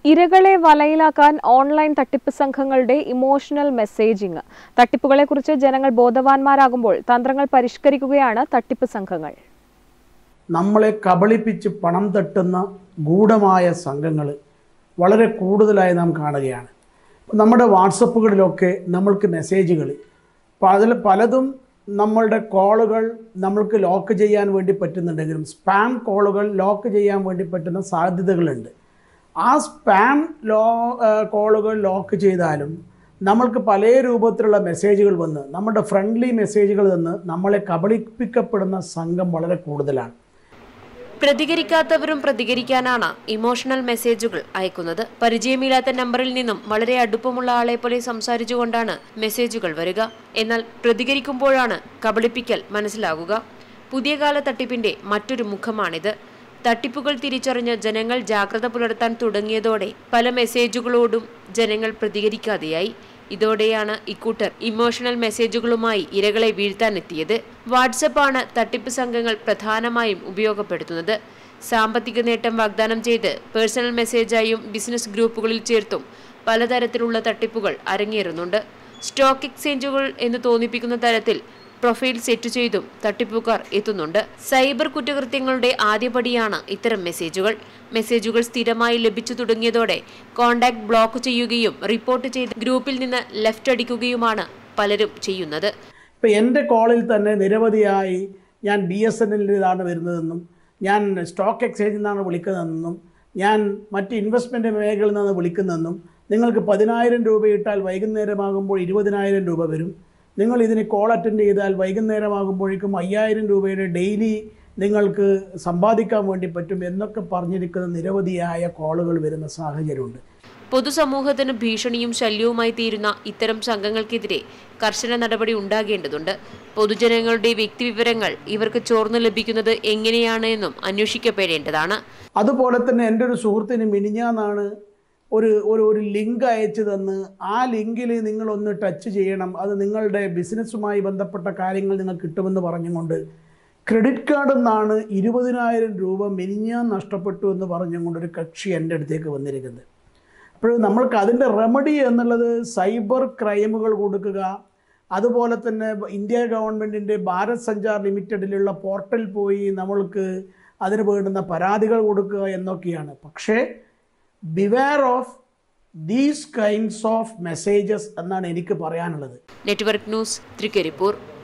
ഇരകളെ വലയിലാക്കാൻ ഓൺലൈൻ തട്ടിപ്പ് സംഘങ്ങളുടെ ഇമോഷണൽ മെസ്സേജിംഗ്. തട്ടിപ്പുകളെക്കുറിച്ച് ജനങ്ങൾ ബോധവാന്മാരാകുമ്പോൾ തന്ത്രങ്ങൾ പരിഷ്കരിക്കുകയാണ് തട്ടിപ്പ് സംഘങ്ങൾ. നമ്മളെ കബളിപ്പിച്ച് പണം തട്ടുന്ന ഗൂഢമായ സംഘങ്ങൾ വളരെ കൂടുതലായി നാം കാണുകയാണ്. നമ്മുടെ വാട്സപ്പുകളിലൊക്കെ നമ്മൾക്ക് മെസ്സേജുകൾ പലതും നമ്മളുടെ കോളുകൾ നമ്മൾക്ക് ലോക്ക് ചെയ്യാൻ വേണ്ടി പറ്റുന്നുണ്ടെങ്കിലും സ്പാം കോളുകൾ ലോക്ക് ചെയ്യാൻ വേണ്ടി പറ്റുന്ന സാധ്യതകളുണ്ട്. ആ സ്പാം കോളുകൾ ലോക്ക് ചെയ്താലും നമ്മൾക്ക് പല രൂപത്തിലുള്ള മെസ്സേജുകൾ വന്ന് നമ്മുടെ ഫ്രണ്ട്ലി മെസ്സേജുകൾ വന്ന് നമ്മളെ കബളിപ്പിക്കപ്പെടുന്ന സംഘം വളരെ കൂടുതലാണ്. പ്രതികരിക്കാത്തവരും പ്രതികരിക്കാനാണ് ഇമോഷണൽ മെസ്സേജുകൾ അയക്കുന്നത്. പരിചയമില്ലാത്ത നമ്പറിൽ നിന്നും വളരെ അടുപ്പമുള്ള ആളെ പോലെ സംസാരിച്ചുകൊണ്ടാണ് മെസ്സേജുകൾ വരിക. എന്നാൽ പ്രതികരിക്കുമ്പോഴാണ് കബളിപ്പിക്കൽ മനസ്സിലാകുക. പുതിയ കാല തട്ടിപ്പിന്റെ മറ്റൊരു മുഖമാണിത്. തട്ടിപ്പുകൾ തിരിച്ചറിഞ്ഞ് ജനങ്ങൾ ജാഗ്രത പുലർത്താൻ തുടങ്ങിയതോടെ പല മെസ്സേജുകളോടും ജനങ്ങൾ പ്രതികരിക്കാതെയായി. ഇതോടെയാണ് ഇക്കൂട്ടർ ഇമോഷണൽ മെസ്സേജുകളുമായി ഇരകളെ വീഴ്ത്താനെത്തിയത്. വാട്സപ്പാണ് തട്ടിപ്പ് സംഘങ്ങൾ പ്രധാനമായും ഉപയോഗപ്പെടുത്തുന്നത്. സാമ്പത്തിക നേട്ടം വാഗ്ദാനം ചെയ്ത് പേഴ്സണൽ മെസ്സേജായും ബിസിനസ് ഗ്രൂപ്പുകളിൽ ചേർത്തും പലതരത്തിലുള്ള തട്ടിപ്പുകൾ അരങ്ങേറുന്നുണ്ട്. സ്റ്റോക്ക് എക്സ്ചേഞ്ചുകൾ എന്ന് തോന്നിപ്പിക്കുന്ന തരത്തിൽ പ്രൊഫൈൽ സെറ്റ് ചെയ്തും തട്ടിപ്പുകാർ എത്തുന്നുണ്ട്. സൈബർ കുറ്റകൃത്യങ്ങളുടെ ആദ്യപടിയാണ് ഇത്തരം മെസ്സേജുകൾ സ്ഥിരമായി ലഭിച്ചു തുടങ്ങിയതോടെ കോണ്ടാക്ട് ബ്ലോക്ക് ചെയ്യുകയും റിപ്പോർട്ട് ചെയ്ത് ഗ്രൂപ്പിൽ നിന്ന് ലെഫ്റ്റ് അടിക്കുകയുമാണ് പലരും ചെയ്യുന്നത്. ഇപ്പം എൻ്റെ കോളിൽ തന്നെ നിരവധിയായി ഞാൻ BSNL വരുന്നതെന്നും ഞാൻ സ്റ്റോക്ക് എക്സ്ചേഞ്ചിൽ നിന്നാണ് വിളിക്കുന്നതെന്നും ഞാൻ മറ്റ് ഇൻവെസ്റ്റ്മെൻറ്റ് മേഖലയിൽ നിന്ന് വിളിക്കുന്നതെന്നും നിങ്ങൾക്ക് 10,000 രൂപ ഇട്ടാൽ വൈകുന്നേരമാകുമ്പോൾ 20,000 രൂപ വരും, നിങ്ങൾ ഇതിന് കോൾ അറ്റൻഡ് ചെയ്താൽ വൈകുന്നേരമാകുമ്പോഴേക്കും 5,000 രൂപയുടെ ഡെയിലി നിങ്ങൾക്ക് സമ്പാദിക്കാൻ വേണ്ടി പറ്റും എന്നൊക്കെ പറഞ്ഞിരിക്കുന്ന നിരവധിയായ കോളുകൾ വരുന്ന സാഹചര്യമുണ്ട്. പൊതുസമൂഹത്തിന് ഭീഷണിയും ശല്യവുമായി തീരുന്ന ഇത്തരം സംഘങ്ങൾക്കെതിരെ കർശന നടപടി ഉണ്ടാകേണ്ടതുണ്ട്. പൊതുജനങ്ങളുടെ വ്യക്തിവിവരങ്ങൾ ഇവർക്ക് ചോർന്നു ലഭിക്കുന്നത് എങ്ങനെയാണ് എന്നും അന്വേഷിക്കപ്പെടേണ്ടതാണ്. അതുപോലെ തന്നെ എൻ്റെ ഒരു സുഹൃത്തിന് മിനിഞ്ഞാന്നാണ് ഒരു ലിങ്ക് അയച്ചു തന്ന് ആ ലിങ്കിൽ നിങ്ങളൊന്ന് ടച്ച് ചെയ്യണം, അത് നിങ്ങളുടെ ബിസിനസ്സുമായി ബന്ധപ്പെട്ട കാര്യങ്ങൾ നിങ്ങൾക്ക് കിട്ടുമെന്ന് പറഞ്ഞുകൊണ്ട് ക്രെഡിറ്റ് കാർഡിൽ നിന്നാണ് 20,000 രൂപ മിനിഞ്ഞാൻ നഷ്ടപ്പെട്ടു എന്ന് പറഞ്ഞുകൊണ്ട് ഒരു കക്ഷി എൻ്റെ അടുത്തേക്ക് വന്നിരിക്കുന്നത്. അപ്പോൾ നമ്മൾക്ക് അതിൻ്റെ റെമഡി എന്നുള്ളത് സൈബർ ക്രൈമുകൾ കൊടുക്കുക, അതുപോലെ തന്നെ ഇന്ത്യ ഗവൺമെൻറ്റിൻ്റെ ഭാരത് സഞ്ചാർ ലിമിറ്റഡിലുള്ള പോർട്ടൽ പോയി നമ്മൾക്ക് അതിന് വേണ്ടുന്ന പരാതികൾ കൊടുക്കുക എന്നൊക്കെയാണ്. പക്ഷേ beware of these kinds of messages എന്നാണ് എനിക്ക് പറയാനുള്ളത്. Network news, Trikaripur.